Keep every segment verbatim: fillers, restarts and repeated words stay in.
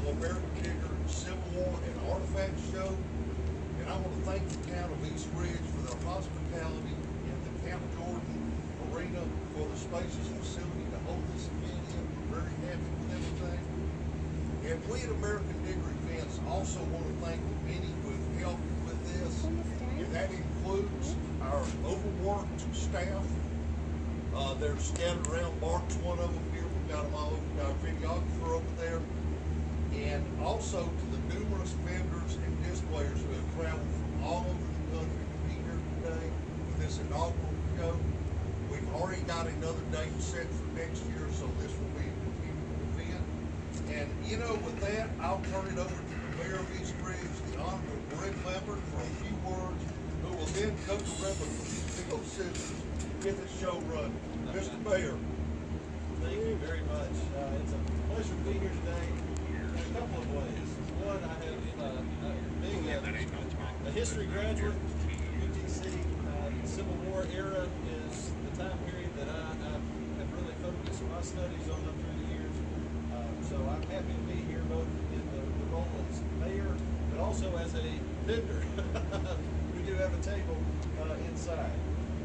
American Digger Civil War and Artifact Show. And I want to thank the town of East Ridge for their hospitality and the Camp Jordan Arena for the spacious facility to hold this event in. We're very happy with everything. And we at American Digger Events also want to thank the many who have helped with this. And that includes our overworked staff. Uh, they're scattered around. Mark's one of them here. We've got them all over. We've got our videographer over there. And also to the numerous vendors and displayers who have traveled from all over the country to be here today for this inaugural show. We've already got another date set for next year, so this will be a continual event. And you know, with that, I'll turn it over to the Mayor of East Ridge, the Honorable Greg Lambert, for a few words, who will then cut the ribbon with these big old scissors to get the show running. Mister Mayor. Thank you very much. Uh, it's a pleasure to be here today in a couple of ways. One, I have uh, being a, a history graduate, U T C, uh, the Civil War era is the time period that I, I have really focused my studies on up through the years. Uh, so I'm happy to be here both in the, the role as mayor, but also as a vendor. We do have a table uh, inside.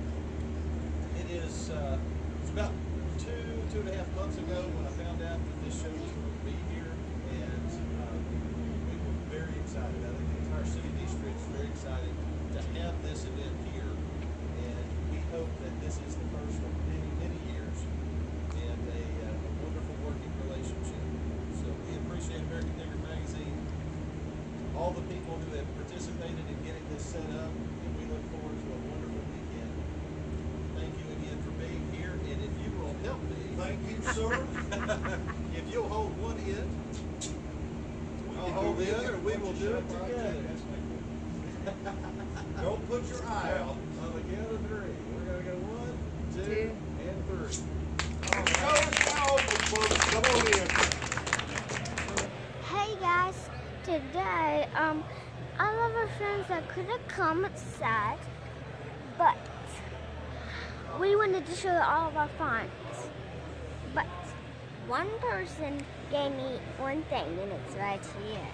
It is uh, it's about two, two and a half months ago when I found out that this show was going to be here, and uh, we were very excited. I think the entire city of East Ridge is very excited to have this event here, and we hope that this is the first of many, many years and a, uh, a wonderful working relationship. So we appreciate American Digger Magazine, all the people who have participated in getting this set up, and we look forward to a wonderful weekend. Thank you again for being here, and if you will help me. Thank you, sir. If you'll hold one end, I'll hold the other, we will do it together. Don't put your eye out. On the count of three. We're going to go one, two, Two. and three. The show's now over, folks. Come on in. Hey guys, today um all of our friends that couldn't come sad, but we wanted to show you all of our finds. But one person gave me one thing, and it's right here.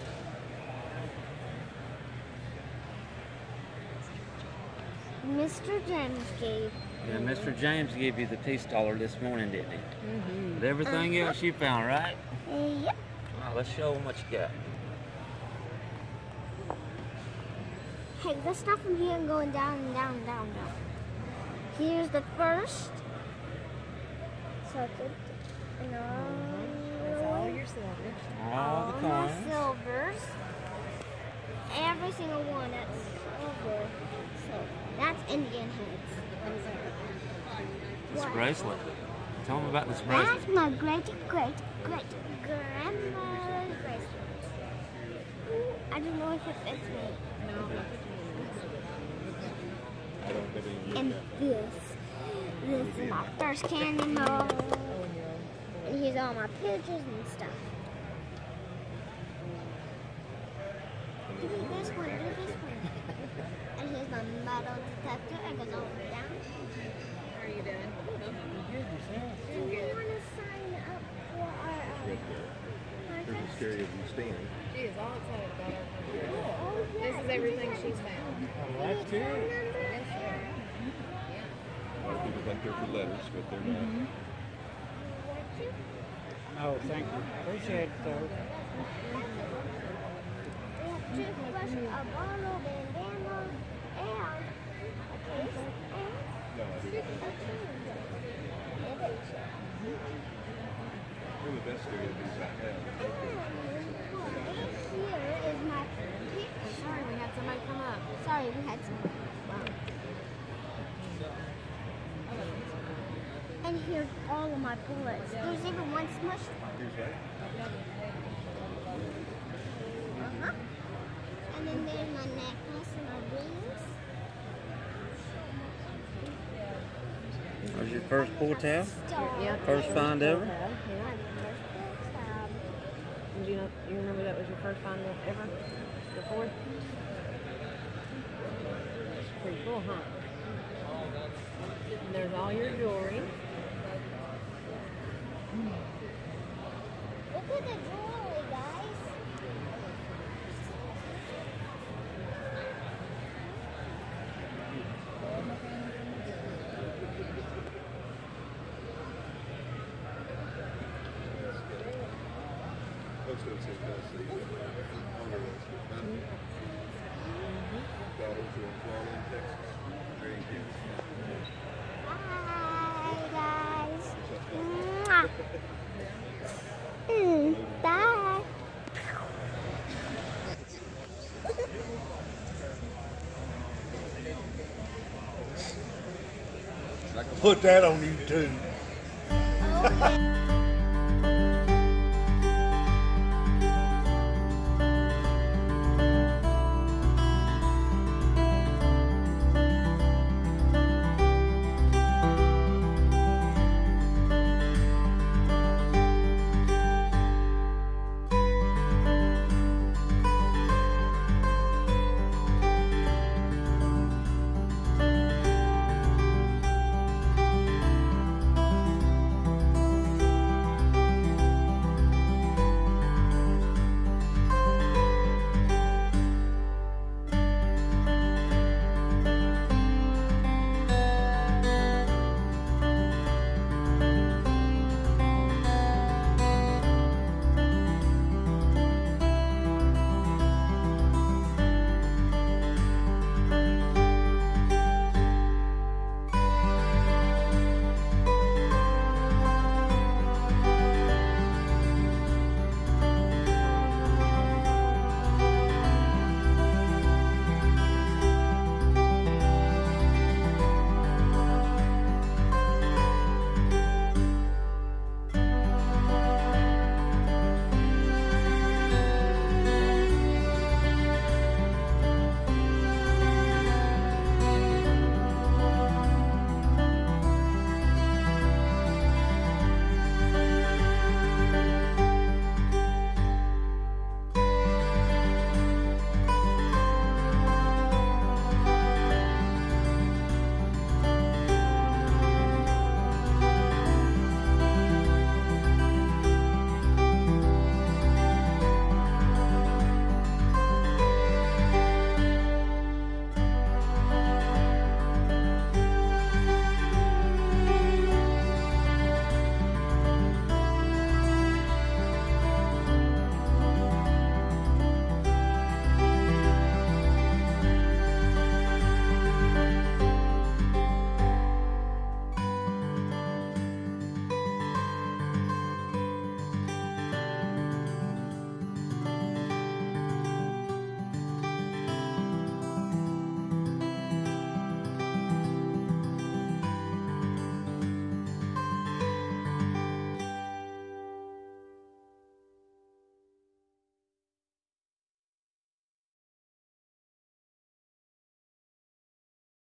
Mister James gave. Yeah, Mister James gave you the peace dollar this morning, didn't he? Mm-hmm. With everything Uh-huh. else you found, right? Yep. Well, let's show them what you got. Hey, let's start from here and going down and down and down and down. Here's the first circuit. And all, That's all your silvers. All the my coins. silvers. Every single one that's silver. So that's Indian heads. This What? bracelet. Tell them about this bracelet. That's my great, great, great grandmother's bracelet. I don't know if it fits me. No, And this. This is my first candy mold. And here's all my pictures and stuff. Look at this one, look at this one. And here's my metal detector. It goes all the way down. How are you doing? Do you want to sign up for our um, Pretty scary as you stand. She is all excited about our country. Oh, yeah. This is everything she's found. That's good. Yes, sir. A lot of people think they're for letters, but they're not. Oh, thank you. Appreciate it, sir. Toothbrush, a bottle, bandana, and a case, and No, I a didn't. tube. They're the best scary things I have. Here is my picture. Sorry, we had somebody come up. Sorry, we had some. And here's all of my bullets. There's even one smushed one. Here's that. Uh-huh. And then there's my necklace and my rings. That was your first pull tab? Yeah. First find ever? My first um, Do you know? You remember that was your first find ever? The fourth? Pretty cool, huh? And there's all your jewelry. Look at the jewelry, guys. folks don't see Tennessee, but honor us with benefit. Daughters are in Florida and Texas. Very cute. Bye, guys. Mwah. Mm, bye. Put that on YouTube. Okay.